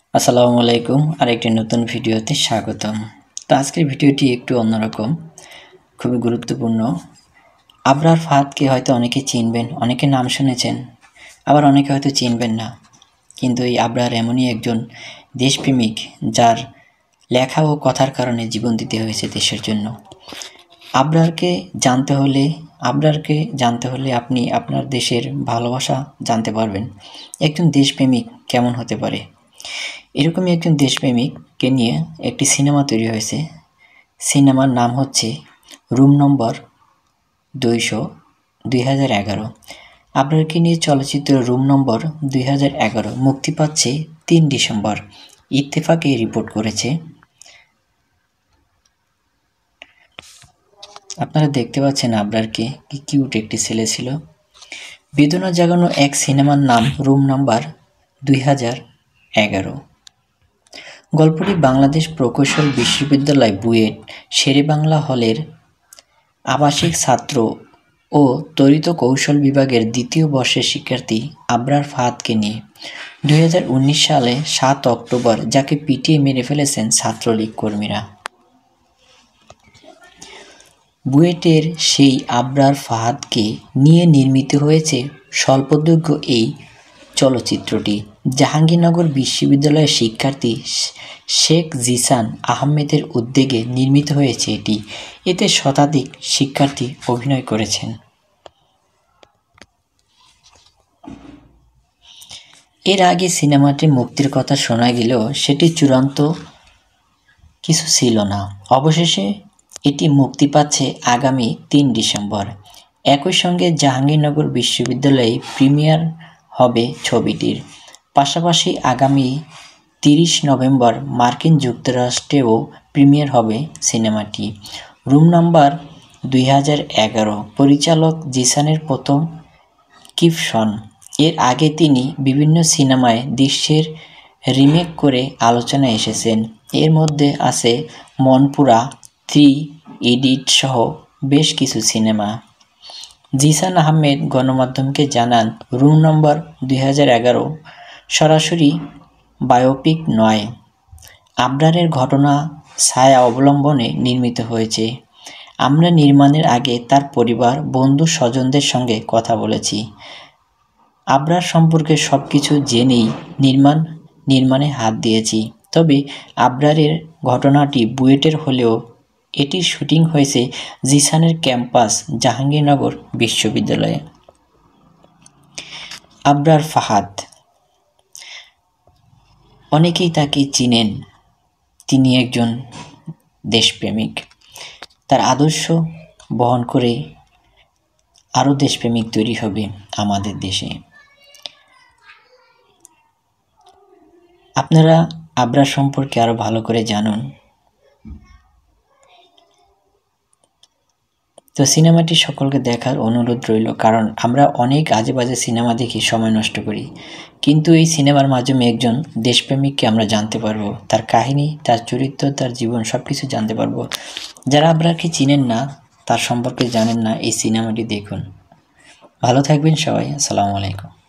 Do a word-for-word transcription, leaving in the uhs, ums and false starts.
আসসালামু আলাইকুম। আরেকটি নতুন ভিডিওতে স্বাগতম। তো আজকের ভিডিওটি একটু অন্যরকম, খুবই গুরুত্বপূর্ণ। আবরার ফাহাদকে হয়তো অনেকে চিনবেন, অনেকে নাম শুনেছেন, আবার অনেকে হয়তো চিনবেন না। কিন্তু এই আবরার এমনই একজন দেশপ্রেমিক, যার লেখা ও কথার কারণে জীবন দিতে হয়েছে দেশের জন্য। আবরারকে জানতে হলে আবরারকে জানতে হলে আপনি আপনার দেশের ভালোবাসা জানতে পারবেন। একজন দেশপ্রেমিক কেমন হতে পারে, এরকমই একজন দেশপ্রেমিককে নিয়ে একটি সিনেমা তৈরি হয়েছে। সিনেমার নাম হচ্ছে রুম নম্বর দুইশো দুই হাজার এগারো। আপনাকে নিয়ে চলচ্চিত্র রুম নম্বর দুই হাজার এগারো মুক্তি পাচ্ছে তিন ডিসেম্বর। ইত্তেফাকে রিপোর্ট করেছে। আপনারা দেখতে পাচ্ছেন আবরারকে, কি কিউট একটি ছেলে ছিল। বেদনা জাগানো এক সিনেমার নাম রুম নাম্বার দুই হাজার এগারো। গল্পটি বাংলাদেশ প্রকৌশল বিশ্ববিদ্যালয় বুয়েট শেরেবাংলা হলের আবাসিক ছাত্র ও তড়িৎ কৌশল বিভাগের দ্বিতীয় বর্ষের শিক্ষার্থী আবরার ফাহাদকে নিয়ে। দুই হাজার উনিশ সালে সাত অক্টোবর যাকে পিটিয়ে মেরে ফেলেছেন ছাত্রলীগ কর্মীরা। বুয়েটের সেই আবরার ফাহাদকে নিয়ে নির্মিত হয়েছে স্বল্পদৈর্ঘ্য এই চলচ্চিত্রটি। জাহাঙ্গীরনগর বিশ্ববিদ্যালয়ের শিক্ষার্থী শেখ জিসান আহমেদের উদ্যোগে নির্মিত হয়েছে এটি। এতে শতাধিক শিক্ষার্থী অভিনয় করেছেন। এর আগে সিনেমাটি মুক্তির কথা শোনা গেলেও সেটি চূড়ান্ত কিছু ছিল না। অবশেষে এটি মুক্তি পাচ্ছে আগামী তিন ডিসেম্বর। একই সঙ্গে জাহাঙ্গীরনগর বিশ্ববিদ্যালয়ে প্রিমিয়ার হবে ছবিটির। পাশাপাশি আগামী তিরিশ নভেম্বর মার্কিন যুক্তরাষ্ট্রেও প্রিমিয়ার হবে সিনেমাটি। রুম নাম্বার দুই হাজার এগারো পরিচালক জিসানের প্রথম কিপশন। এর আগে তিনি বিভিন্ন সিনেমায় দৃশ্যের রিমেক করে আলোচনায় এসেছেন। এর মধ্যে আছে মনপুরা, থ্রি ইডিট সহ বেশ কিছু সিনেমা। জিসান আহমেদ গণমাধ্যমকে জানান, রুম নম্বর দুই হাজার এগারো সরাসরি বায়োপিক নয়, আবরারের ঘটনা ছায়া অবলম্বনে নির্মিত হয়েছে। আমরা নির্মাণের আগে তার পরিবার, বন্ধু স্বজনদের সঙ্গে কথা বলেছি। আবরার সম্পর্কে সব কিছু জেনেই নির্মাণ নির্মাণে হাত দিয়েছি। তবে আবরারের ঘটনাটি বুয়েটের হলেও এটির শুটিং হয়েছে জিসানের ক্যাম্পাস জাহাঙ্গীরনগর বিশ্ববিদ্যালয়ে। আবরার ফাহাদ, অনেকেই তাকে চিনেন। তিনি একজন দেশপ্রেমিক। তার আদর্শ বহন করে আরও দেশপ্রেমিক তৈরি হবে আমাদের দেশে। আপনারা আবরার সম্পর্কে আরও ভালো করে জানুন। তো সিনেমাটি সকলকে দেখার অনুরোধ রইল, কারণ আমরা অনেক আজে বাজে সিনেমা দেখি, সময় নষ্ট করি, কিন্তু এই সিনেমার মাধ্যমে একজন দেশপ্রেমিককে আমরা জানতে পারবো, তার কাহিনী, তার চরিত্র, তার জীবন সব কিছু জানতে পারবো। যারা আবরারকে চিনেন না, তার সম্পর্কে জানেন না, এই সিনেমাটি দেখুন। ভালো থাকবেন সবাই। আসসালামু আলাইকুম।